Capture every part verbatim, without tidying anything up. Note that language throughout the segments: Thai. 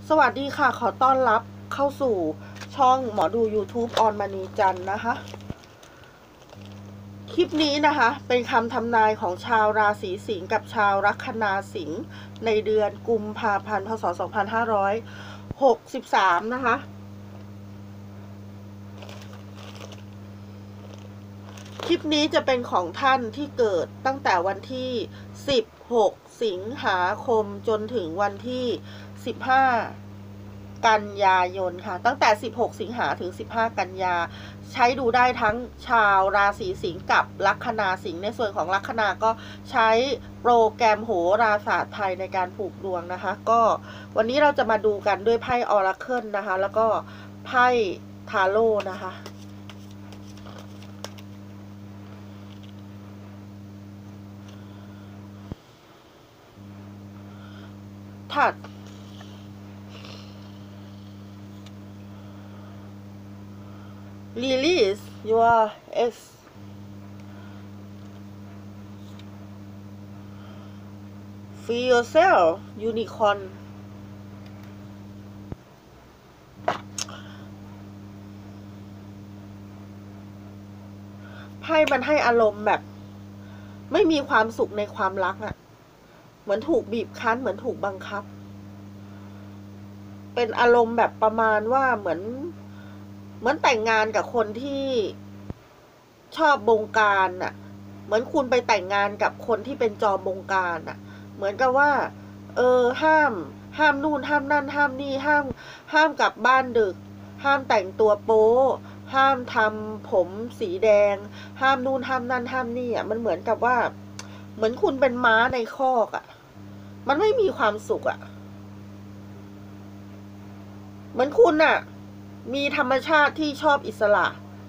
สวัสดีค่ะขอต้อนรับเข้าสู่ช่องหมอดู YouTube ออนมณีจันทร์นะคะคลิปนี้นะคะเป็นคำทำนายของชาวราศีสิงห์กับชาวลัคนาสิงห์ในเดือนกุมภาพันธ์พศสองพันห้าร้อยหกสิบสามนะคะคลิปนี้จะเป็นของท่านที่เกิดตั้งแต่วันที่สิบหกสิงหาคมจนถึงวันที่สิบห้ากันยายนค่ะตั้งแต่สิบหกสิงหาถึงสิบห้ากันยาใช้ดูได้ทั้งชาวราศีสิงห์กับลัคนาสิงห์ในส่วนของลัคนาก็ใช้โปรแกรมโหราศาสตร์ไทยในการผูกดวงนะคะก็วันนี้เราจะมาดูกันด้วยไพ่ออราเคิลนะคะแล้วก็ไพ่ทาโร่นะคะถัดRelease your ex Free yourself unicorn ไพ่มันให้อารมณ์แบบไม่มีความสุขในความรักอะเหมือนถูกบีบคั้นเหมือนถูกบังคับเป็นอารมณ์แบบประมาณว่าเหมือนเหมือนแต่งงานกับคนที่ชอบบงการน่ะเหมือนคุณไปแต่งงานกับคนที่เป็นจอมบงการน่ะเหมือนกับว่าเออห้ามห้ามนู่นห้ามนั่นห้ามนี่ห้ามห้ามกลับบ้านดึกห้ามแต่งตัวโป๊ห้ามทำผมสีแดงห้ามนู่นห้ามนั่นห้ามนี่อ่ะมันเหมือนกับว่าเหมือนคุณเป็นม้าในคอกอ่ะมันไม่มีความสุขอ่ะเหมือนคุณอ่ะมีธรรมชาติที่ชอบอิสระ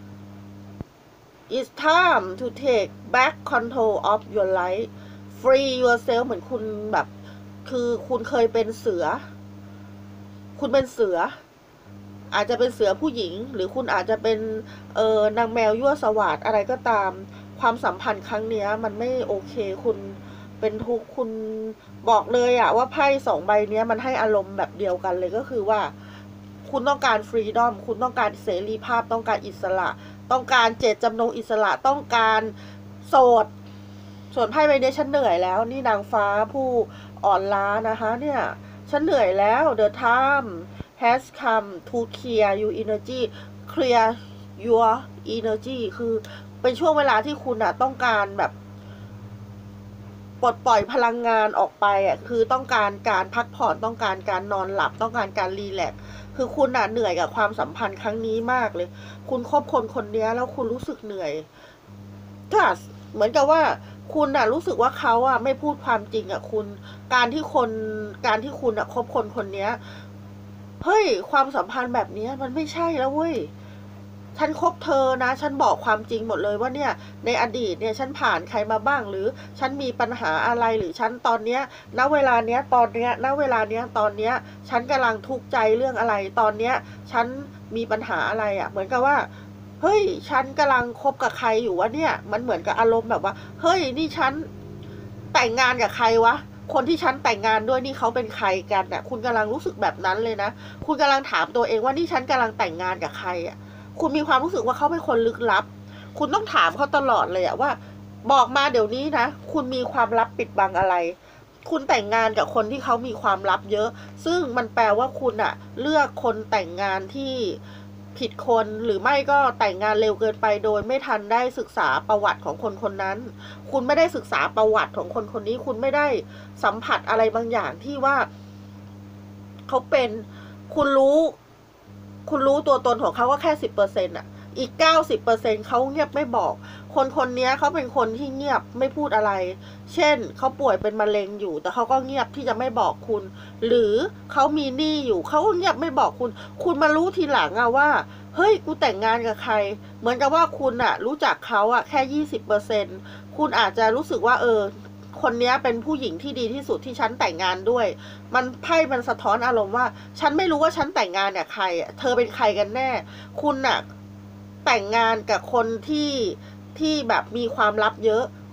It's time to take back control of your life free yourself เหมือนคุณแบบคือคุณเคยเป็นเสือคุณเป็นเสืออาจจะเป็นเสือผู้หญิงหรือคุณอาจจะเป็นเออนางแมวยั่วสวาทอะไรก็ตามความสัมพันธ์ครั้งนี้มันไม่โอเคคุณเป็นทุกข์คุณบอกเลยอะว่าไพ่สองใบนี้มันให้อารมณ์แบบเดียวกันเลยก็คือว่าคุณต้องการฟรีดอมคุณต้องการเสรีภาพต้องการอิสระต้องการเจตจำนงอิสระต้องการโสดส่วนไพ่ใบนี้ฉันเหนื่อยแล้วนี่นางฟ้าผู้อ่อนล้านะคะเนี่ยฉันเหนื่อยแล้ว the time has come to clear your energy clear your energy คือเป็นช่วงเวลาที่คุณอะต้องการแบบปลดปล่อยพลังงานออกไปอ่ะคือต้องการการพักผ่อนต้องการการนอนหลับต้องการการรีแลกซ์คือคุณอ่ะเหนื่อยกับความสัมพันธ์ครั้งนี้มากเลยคุณคบคนคนนี้แล้วคุณรู้สึกเหนื่อยถ้าเหมือนกับว่าคุณอ่ะรู้สึกว่าเขาอ่ะไม่พูดความจริงอ่ะคุณการที่คนการที่คุณอ่ะคบคนคนนี้เฮ้ยความสัมพันธ์แบบนี้มันไม่ใช่แล้วเว้ยฉันคบเธอนะฉันบอกความจริงหมดเลยว่าเนี่ยในอดีตเนี่ยฉันผ่านใครมาบ้างหรือฉันมีปัญหาอะไรหรือฉันตอนเนี้ยณเวลาเนี้ยตอนเนี้ยณเวลาเนี้ยตอนเนี้ยฉันกำลังทุกข์ใจเรื่องอะไรตอนเนี้ยฉันมีปัญหาอะไรอ่ะเหมือนกับว่าเฮ้ยฉันกำลังคบกับใครอยู่วะเนี่ยมันเหมือนกับอารมณ์แบบว่าเฮ้ยนี่ฉันแต่งงานกับใครวะคนที่ฉันแต่งงานด้วยนี่เขาเป็นใครกันอ่ะคุณกำลังรู้สึกแบบนั้นเลยนะคุณกำลังถามตัวเองว่านี่ฉันกำลังแต่งงานกับใครอ่ะคุณมีความรู้สึกว่าเขาเป็นคนลึกลับคุณต้องถามเขาตลอดเลยอะว่าบอกมาเดี๋ยวนี้นะคุณมีความลับปิดบังอะไรคุณแต่งงานกับคนที่เขามีความลับเยอะซึ่งมันแปลว่าคุณอะเลือกคนแต่งงานที่ผิดคนหรือไม่ก็แต่งงานเร็วเกินไปโดยไม่ทันได้ศึกษาประวัติของคนคนนั้นคุณไม่ได้ศึกษาประวัติของคนคนนี้คุณไม่ได้สัมผัสอะไรบางอย่างที่ว่าเขาเป็นคุณรู้คุณรู้ตัวตนของเขาก็แค่สิบเปอร์เซ็นต์อ่ะอีกเก้าสิบเปอร์เซ็นต์เขาเงียบไม่บอกคนคนนี้เขาเป็นคนที่เงียบไม่พูดอะไรเช่นเขาป่วยเป็นมะเร็งอยู่แต่เขาก็เงียบที่จะไม่บอกคุณหรือเขามีหนี้อยู่เขาก็เงียบไม่บอกคุณคุณมารู้ทีหลังอะว่าเฮ้ยกูแต่งงานกับใครเหมือนกับว่าคุณอะรู้จักเขาอะแค่ยี่สิบเปอร์เซ็นต์คุณอาจจะรู้สึกว่าเออคนนี้เป็นผู้หญิงที่ดีที่สุดที่ฉันแต่งงานด้วยมันไพ่มันสะท้อนอารมณ์ว่าฉันไม่รู้ว่าฉันแต่งงานกับใครอะเธอเป็นใครกันแน่คุณอะแต่งงานกับคนที่ที่แบบมีความลับเยอะ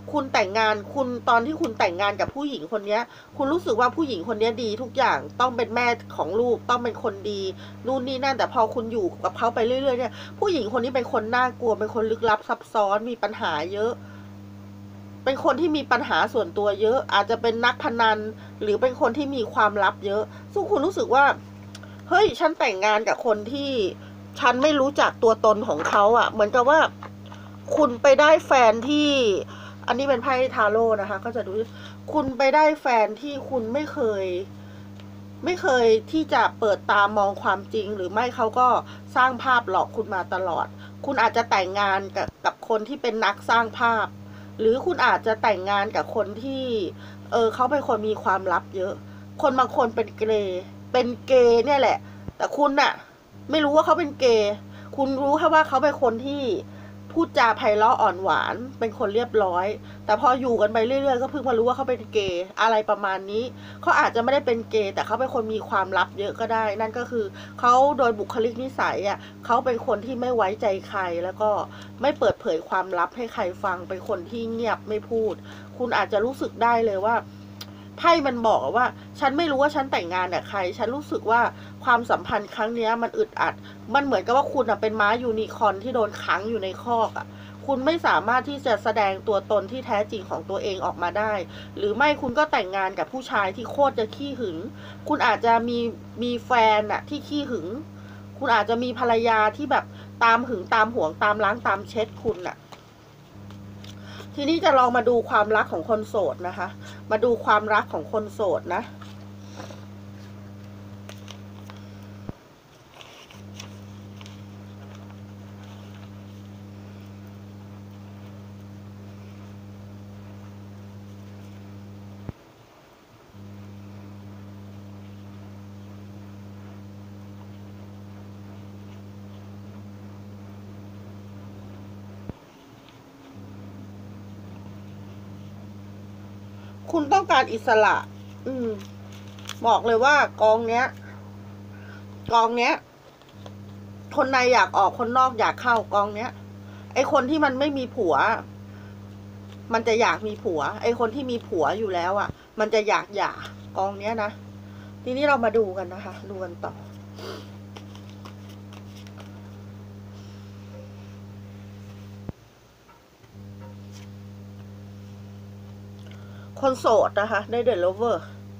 คุณแต่งงานคุณตอนที่คุณแต่งงานกับผู้หญิงคนนี้คุณรู้สึกว่าผู้หญิงคนนี้ดีทุกอย่างต้องเป็นแม่ของลูกต้องเป็นคนดีนู่นนี่นั่นแต่พอคุณอยู่กับเขาไปเรื่อยๆเนี่ยผู้หญิงคนนี้เป็นคนน่ากลัวเป็นคนลึกลับซับซ้อนมีปัญหาเยอะเป็นคนที่มีปัญหาส่วนตัวเยอะอาจจะเป็นนักพนันหรือเป็นคนที่มีความลับเยอะซึ่งคุณรู้สึกว่าเฮ้ยฉันแต่งงานกับคนที่ฉันไม่รู้จักตัวตนของเขาอ่ะเหมือนกับว่าคุณไปได้แฟนที่อันนี้เป็นไพ่ทาโร่นะคะก็จะดูคุณไปได้แฟนที่คุณไม่เคยไม่เคยที่จะเปิดตามองความจริงหรือไม่เขาก็สร้างภาพหลอกคุณมาตลอดคุณอาจจะแต่งงานกับกับคนที่เป็นนักสร้างภาพหรือคุณอาจจะแต่งงานกับคนที่เออเขาเป็นคนมีความลับเยอะคนบางคนเป็นเกย์เป็นเกย์เนี่ยแหละแต่คุณน่ะไม่รู้ว่าเขาเป็นเกย์คุณรู้แค่ว่าเขาเป็นคนที่พูดจาไพเราะอ่อนหวานเป็นคนเรียบร้อยแต่พออยู่กันไปเรื่อยๆก็เพิ่งมารู้ว่าเขาเป็นเกย์อะไรประมาณนี้เขาอาจจะไม่ได้เป็นเกย์แต่เขาเป็นคนมีความลับเยอะก็ได้นั่นก็คือเขาโดยบุคลิกนิสัยอ่ะเขาเป็นคนที่ไม่ไว้ใจใครแล้วก็ไม่เปิดเผยความลับให้ใครฟังเป็นคนที่เงียบไม่พูดคุณอาจจะรู้สึกได้เลยว่าไพ่มันบอกว่าฉันไม่รู้ว่าฉันแต่งงานกับใครฉันรู้สึกว่าความสัมพันธ์ครั้งนี้มันอึดอัดมันเหมือนกับว่าคุณอะเป็นม้ายูนิคอร์นที่โดนขังอยู่ในคอกอะคุณไม่สามารถที่จะแสดงตัวตนที่แท้จริงของตัวเองออกมาได้หรือไม่คุณก็แต่งงานกับผู้ชายที่โคตรจะขี้หึงคุณอาจจะมีมีแฟนอะที่ขี้หึงคุณอาจจะมีภรรยาที่แบบตามหึงตามหวงตามล้างตามเช็ดคุณอะทีนี้จะลองมาดูความรักของคนโสดนะคะมาดูความรักของคนโสดนะคุณต้องการอิสระ อืมบอกเลยว่ากองเนี้ยกองเนี้ยคนในอยากออกคนนอกอยากเข้ากองเนี้ยไอคนที่มันไม่มีผัวมันจะอยากมีผัวไอคนที่มีผัวอยู่แล้วอ่ะมันจะอยากหย่ากองเนี้ยนะทีนี้เรามาดูกันนะคะดูกันต่อคนโสดนะคะได้เดอะโลเวอร์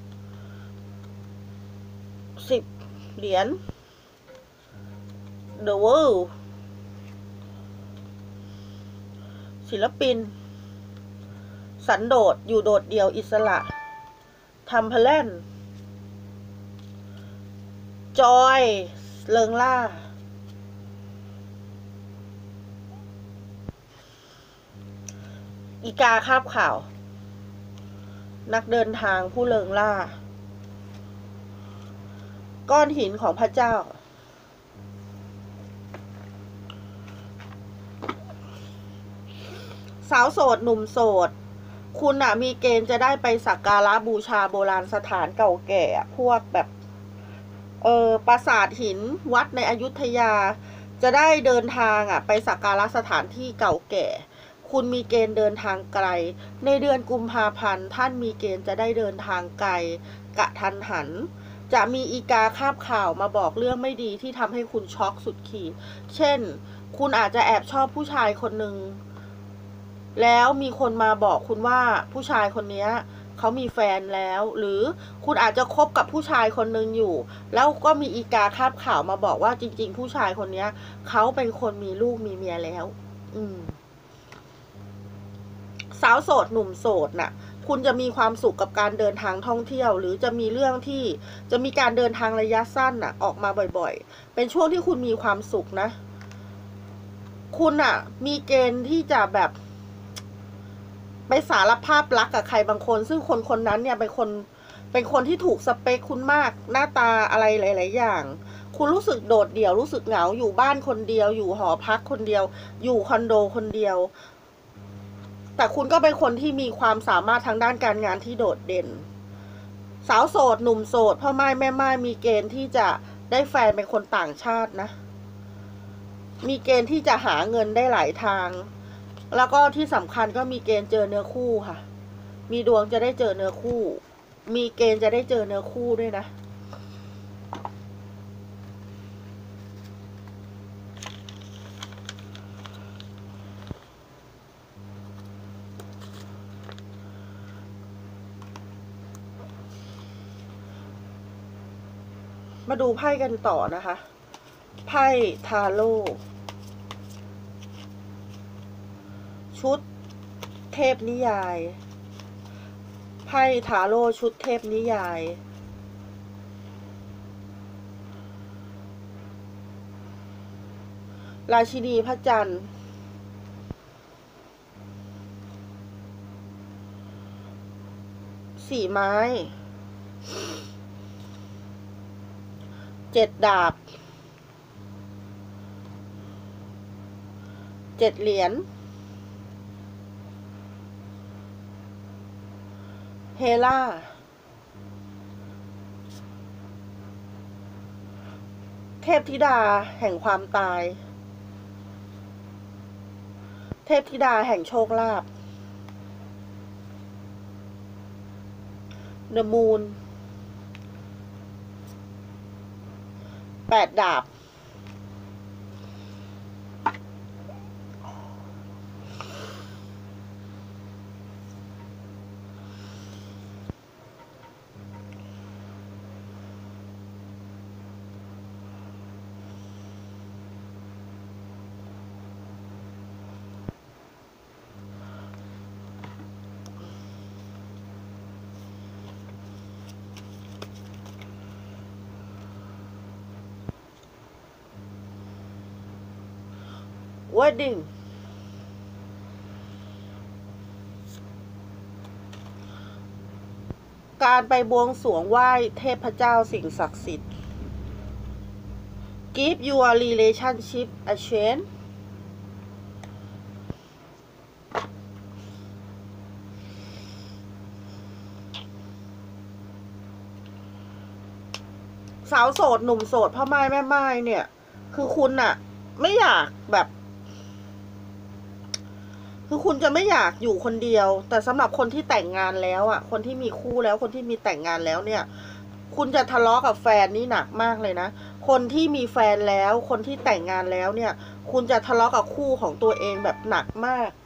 สิบเหรียญ The World ศิลปินสันโดษอยู่โดดเดี่ยวอิสระทำเพลนจอยเริงล่าอีกาคาบข่าวนักเดินทางผู้เริงล่าก้อนหินของพระเจ้าสาวโสดหนุ่มโสดคุณอะมีเกณฑ์จะได้ไปสักการะบูชาโบราณสถานเก่าแก่พวกแบบเออปราสาทหินวัดในอยุธยาจะได้เดินทางอะไปสักการะสถานที่เก่าแก่คุณมีเกณฑ์เดินทางไกลในเดือนกุมภาพันธ์ท่านมีเกณฑ์จะได้เดินทางไกลกะทันหันจะมีอีกาคาบข่าวมาบอกเรื่องไม่ดีที่ทำให้คุณช็อกสุดขีดเช่นคุณอาจจะแอบชอบผู้ชายคนหนึ่งแล้วมีคนมาบอกคุณว่าผู้ชายคนนี้เขามีแฟนแล้วหรือคุณอาจจะคบกับผู้ชายคนหนึ่งอยู่แล้วก็มีอีกาคาบข่าวมาบอกว่าจริงๆผู้ชายคนนี้เขาเป็นคนมีลูกมีเมียแล้วอืมสาวโสดหนุ่มโสดน่ะคุณจะมีความสุขกับการเดินทางท่องเที่ยวหรือจะมีเรื่องที่จะมีการเดินทางระยะสั้นน่ะออกมาบ่อยๆเป็นช่วงที่คุณมีความสุขนะคุณน่ะมีเกณฑ์ที่จะแบบไปสารภาพรักกับใครบางคนซึ่งคนคนนั้นเนี่ยเป็นคนเป็นคนที่ถูกสเปคคุณมากหน้าตาอะไรหลายๆอย่างคุณรู้สึกโดดเดี่ยวรู้สึกเหงาอยู่บ้านคนเดียวอยู่หอพักคนเดียวอยู่คอนโดคนเดียวแต่คุณก็เป็นคนที่มีความสามารถทางด้านการงานที่โดดเด่นสาวโสดหนุ่มโสดพ่อไม้แม่ไม้มีเกณฑ์ที่จะได้แฟนเป็นคนต่างชาตินะมีเกณฑ์ที่จะหาเงินได้หลายทางแล้วก็ที่สำคัญก็มีเกณฑ์เจอเนื้อคู่ค่ะมีดวงจะได้เจอเนื้อคู่มีเกณฑ์จะได้เจอเนื้อคู่ด้วยนะมาดูไพ่กันต่อนะคะไพ่ทาโร่ชุดเทพนิยายไพ่ทาโร่ชุดเทพนิยายราชินีพระจันทร์สี่ไม้เจ็ดดาบเจ็ดเหรียญเฮล่าเทพธิดาแห่งความตายเทพธิดาแห่งโชคลาภ The Moon แปดดาบWedding การไปบวงสรวงไหว้เทพเจ้าสิ่งศักดิ์สิทธิ์ Give your relationship a chance สาวโสดหนุ่มโสดพ่อไม้แม่ไม้เนี่ยคือคุณน่ะไม่อยากแบบคือคุณจะไม่อยากอยู่คนเดียวแต่สำหรับคนที่แต่งงานแล้วอ่ะคนที่มีคู่แล้วคนที่มีแต่งงานแล้วเนี่ยคุณจะทะเลาะกับแฟนนี่หนักมากเลยนะคนที่มีแฟนแล้วคนที่แต่งงานแล้วเนี่ยคุณจะทะเลาะกับคู่ของตัวเองแบบหนักมาก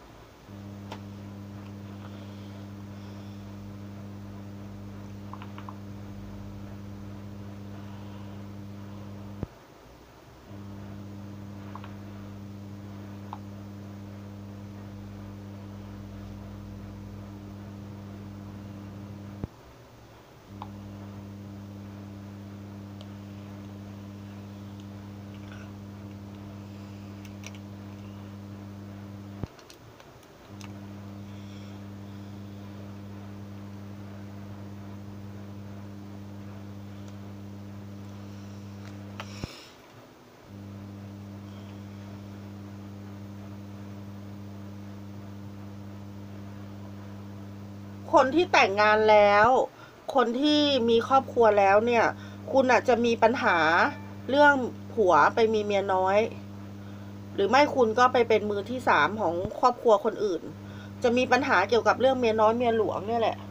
คนที่แต่งงานแล้วคนที่มีครอบครัวแล้วเนี่ยคุณอาจจะมีปัญหาเรื่องผัวไปมีเมียน้อยหรือไม่คุณก็ไปเป็นมือที่สามของครอบครัวคนอื่นจะมีปัญหาเกี่ยวกับเรื่องเมียน้อยเมียหลวงเนี่ยแหละ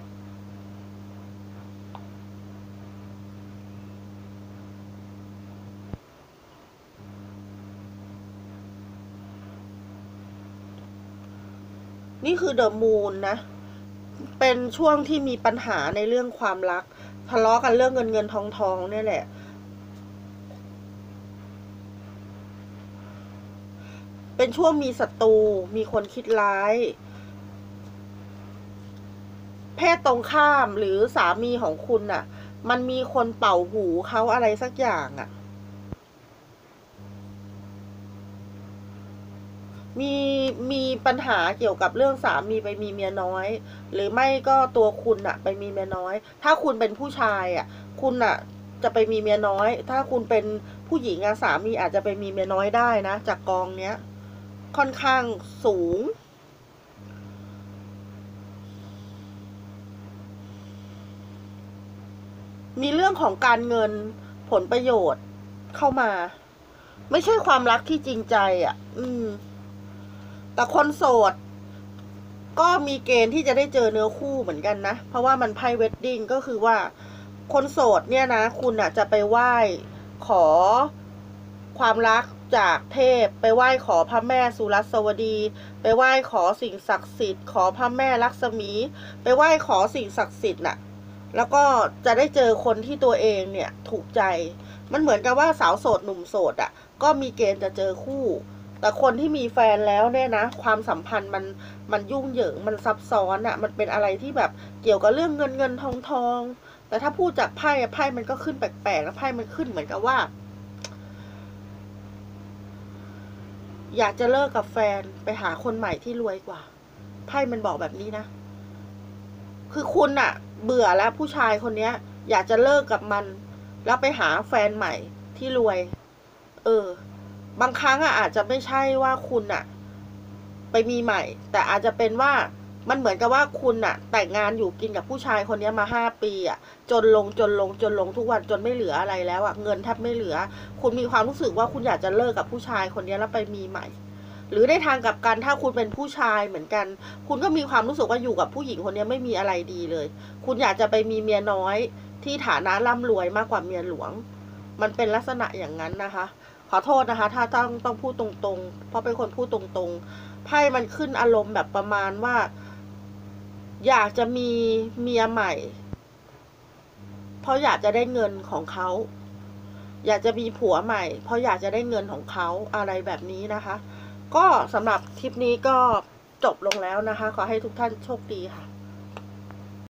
นี่คือเดอะมูนนะเป็นช่วงที่มีปัญหาในเรื่องความรักทะเลาะกันเรื่องเงินเงินทองทองเนี่ยแหละเป็นช่วงมีศัตรูมีคนคิดร้ายเพศตรงข้ามหรือสามีของคุณน่ะมันมีคนเป่าหูเขาอะไรสักอย่างอ่ะมีมีปัญหาเกี่ยวกับเรื่องสามีไปมีเมียน้อยหรือไม่ก็ตัวคุณอะไปมีเมียน้อยถ้าคุณเป็นผู้ชายอะคุณอะจะไปมีเมียน้อยถ้าคุณเป็นผู้หญิงอะสามีอาจจะไปมีเมียน้อยได้นะจากกองเนี้ยค่อนข้างสูงมีเรื่องของการเงินผลประโยชน์เข้ามาไม่ใช่ความรักที่จริงใจอะอืมแแต่คนโสดก็มีเกณฑ์ที่จะได้เจอเนื้อคู่เหมือนกันนะเพราะว่ามันไพ่เวดดิ้งก็คือว่าคนโสดเนี่ยนะคุณอ่ะจะไปไหว้ขอความรักจากเทพไปไหว้ขอพระแม่สุรัสวดีไปไหว้ขอสิ่งศักดิ์สิทธิ์ขอพระแม่ลักษมีไปไหว้ขอสิ่งศักดิ์สิทธิ์น่ะแล้วก็จะได้เจอคนที่ตัวเองเนี่ยถูกใจมันเหมือนกับว่าสาวโสดหนุ่มโสดอ่ะก็มีเกณฑ์จะเจอคู่แต่คนที่มีแฟนแล้วเนี่ยนะความสัมพันธ์มันมันยุ่งเหยิงมันซับซ้อนอ่ะมันเป็นอะไรที่แบบเกี่ยวกับเรื่องเงินเงินทองทองแต่ถ้าพูดจากไพ่ไพ่มันก็ขึ้นแปลกๆแล้วไพ่มันขึ้นเหมือนกับว่าอยากจะเลิกกับแฟนไปหาคนใหม่ที่รวยกว่าไพ่มันบอกแบบนี้นะคือคุณอะเบื่อแล้วผู้ชายคนเนี้ยอยากจะเลิกกับมันแล้วไปหาแฟนใหม่ที่รวยเออบางครั้งอะอาจจะไม่ใช่ว่าคุณอะไปมีใหม่แต่อาจจะเป็นว่ามันเหมือนกับว่าคุณอะแต่งงานอยู่กินกับผู้ชายคนนี้มาห้าปีอะจนลงจนลงจนลงทุกวันจนไม่เหลืออะไรแล้วอะเงินแทบไม่เหลือคุณมีความรู้สึกว่าคุณอยากจะเลิกกับผู้ชายคนนี้แล้วไปมีใหม่หรือในทางกลับกันถ้าคุณเป็นผู้ชายเหมือนกันคุณก็มีความรู้สึกว่าอยู่กับผู้หญิงคนนี้ไม่มีอะไรดีเลยคุณอยากจะไปมีเมียน้อยที่ฐานะร่ำรวยมากกว่าเมียหลวงมันเป็นลักษณะอย่างนั้นนะคะขอโทษนะคะถ้าต้องต้องพูดตรงๆเพราะเป็นคนพูดตรงๆไพ่มันขึ้นอารมณ์แบบประมาณว่าอยากจะมีเมียใหม่เพราะอยากจะได้เงินของเขาอยากจะมีผัวใหม่เพราะอยากจะได้เงินของเขาอะไรแบบนี้นะคะก็สำหรับคลิปนี้ก็จบลงแล้วนะคะขอให้ทุกท่านโชคดีค่ะ